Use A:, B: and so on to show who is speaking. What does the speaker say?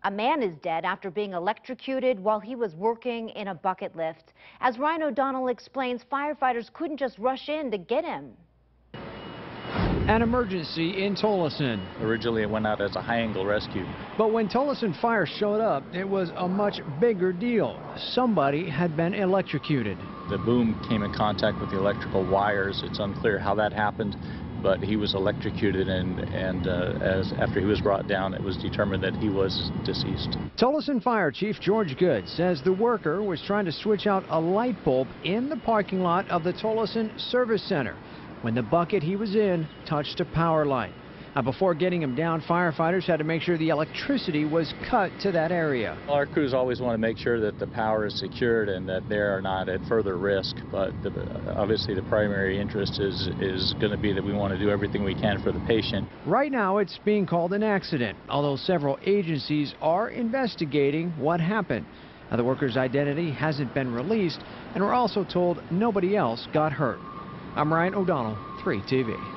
A: A man is dead after being electrocuted while he was working in a bucket lift. As Ryan O'Donnell explains, firefighters couldn't just rush in to get him.
B: An emergency in Tolleson.
C: Originally it went out as a high-angle rescue.
B: But when Tolleson Fire showed up, it was a much bigger deal. Somebody had been electrocuted.
C: The boom came in contact with the electrical wires. It's unclear how that happened, but he was electrocuted, and after he was brought down, it was determined that he was deceased.
B: Tolleson Fire Chief George Good says the worker was trying to switch out a light bulb in the parking lot of the Tolleson Service Center when the bucket he was in touched a power line. Now, before getting him down, firefighters had to make sure the electricity was cut to that area.
C: Our crews always want to make sure that the power is secured and that they are not at further risk, but obviously the primary interest is going to be that we want to do everything we can for the patient.
B: Right now it's being called an accident, although several agencies are investigating what happened. Now, the worker's identity hasn't been released, and we're also told nobody else got hurt. I'm Ryan O'Donnell, 3 TV.